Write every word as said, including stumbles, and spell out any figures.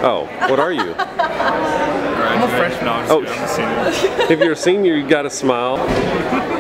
Oh, what are you? I'm a freshman. No, I'm, oh, I'm a senior. If you're a senior, you got to smile.